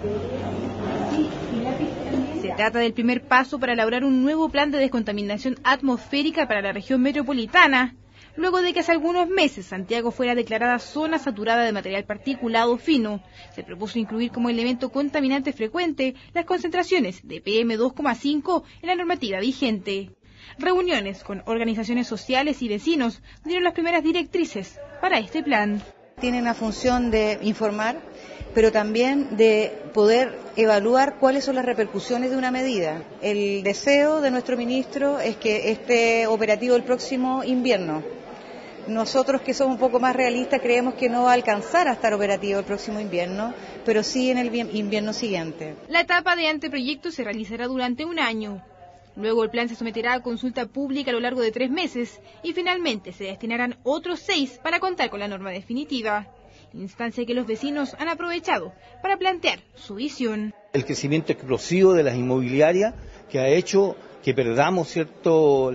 Se trata del primer paso para elaborar un nuevo plan de descontaminación atmosférica para la región metropolitana, luego de que hace algunos meses Santiago fuera declarada zona saturada de material particulado fino. Se propuso incluir como elemento contaminante frecuente las concentraciones de PM2,5 en la normativa vigente. Reuniones con organizaciones sociales y vecinos dieron las primeras directrices para este plan. Tiene una función de informar, pero también de poder evaluar cuáles son las repercusiones de una medida. El deseo de nuestro ministro es que esté operativo el próximo invierno. Nosotros, que somos un poco más realistas, creemos que no va a alcanzar a estar operativo el próximo invierno, pero sí en el invierno siguiente. La etapa de anteproyecto se realizará durante un año. Luego el plan se someterá a consulta pública a lo largo de 3 meses y finalmente se destinarán otros 6 para contar con la norma definitiva, instancia que los vecinos han aprovechado para plantear su visión. El crecimiento explosivo de las inmobiliarias que ha hecho que perdamos, ¿cierto?,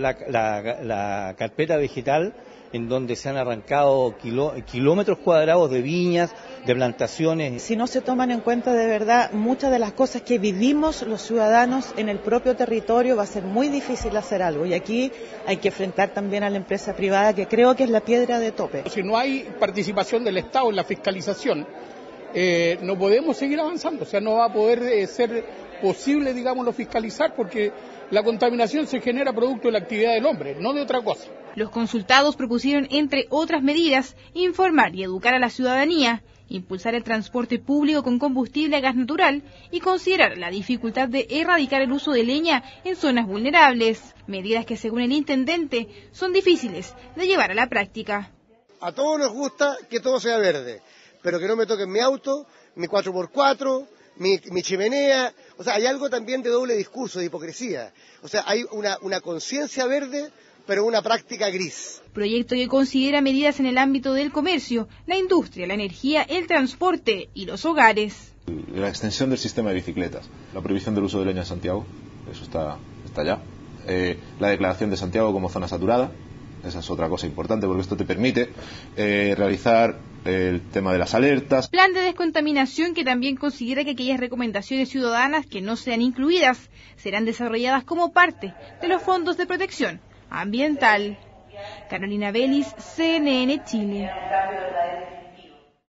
la carpeta vegetal, en donde se han arrancado kilómetros cuadrados de viñas, de plantaciones. Si no se toman en cuenta de verdad muchas de las cosas que vivimos los ciudadanos en el propio territorio, va a ser muy difícil hacer algo. Y aquí hay que enfrentar también a la empresa privada, que creo que es la piedra de tope. Si no hay participación del Estado en la fiscalización, no podemos seguir avanzando. O sea, no va a poder ser posible, digámoslo, fiscalizar, porque la contaminación se genera producto de la actividad del hombre, no de otra cosa. Los consultados propusieron, entre otras medidas, informar y educar a la ciudadanía, impulsar el transporte público con combustible a gas natural y considerar la dificultad de erradicar el uso de leña en zonas vulnerables, medidas que, según el intendente, son difíciles de llevar a la práctica. A todos nos gusta que todo sea verde, pero que no me toquen mi auto, mi 4x4, mi chimenea. O sea, hay algo también de doble discurso, de hipocresía. O sea, hay una conciencia verde, pero una práctica gris. Proyecto que considera medidas en el ámbito del comercio, la industria, la energía, el transporte y los hogares. La extensión del sistema de bicicletas, la prohibición del uso de leña en Santiago, eso está ya. La declaración de Santiago como zona saturada, esa es otra cosa importante, porque esto te permite realizar el tema de las alertas. Plan de descontaminación que también considera que aquellas recomendaciones ciudadanas que no sean incluidas serán desarrolladas como parte de los fondos de protección ambiental. Carolina Vélez, CNN Chile.